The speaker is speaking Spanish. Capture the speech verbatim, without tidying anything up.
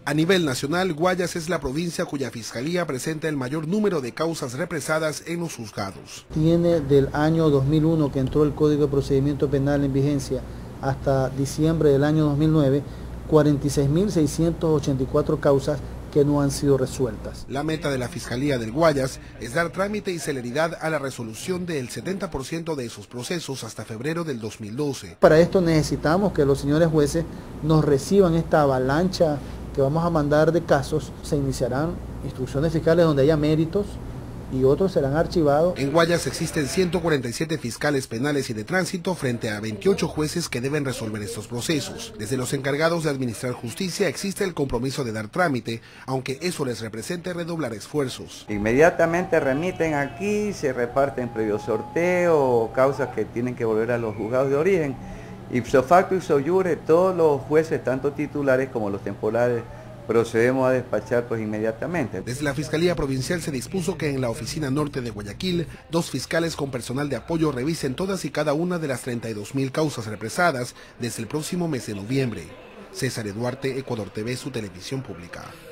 A nivel nacional, Guayas es la provincia cuya fiscalía presenta el mayor número de causas represadas en los juzgados. Tiene del año dos mil uno, que entró el Código de Procedimiento Penal en vigencia, hasta diciembre del año dos mil nueve, cuarenta y seis mil seiscientas ochenta y cuatro causas que no han sido resueltas. La meta de la Fiscalía del Guayas es dar trámite y celeridad a la resolución del setenta por ciento de esos procesos hasta febrero del dos mil doce. Para esto necesitamos que los señores jueces nos reciban esta avalancha que vamos a mandar de casos. Se iniciarán instrucciones fiscales donde haya méritos y otros serán archivados. En Guayas existen ciento cuarenta y siete fiscales penales y de tránsito frente a veintiocho jueces que deben resolver estos procesos. Desde los encargados de administrar justicia existe el compromiso de dar trámite, aunque eso les represente redoblar esfuerzos. Inmediatamente remiten aquí, se reparten previo sorteo, causas que tienen que volver a los juzgados de origen. Ipso facto y ipso iure, todos los jueces, tanto titulares como los temporales, procedemos a despachar pues inmediatamente. Desde la Fiscalía Provincial se dispuso que en la oficina norte de Guayaquil, dos fiscales con personal de apoyo revisen todas y cada una de las treinta y dos mil causas represadas desde el próximo mes de noviembre. César Eduarte, Ecuador T V, su televisión pública.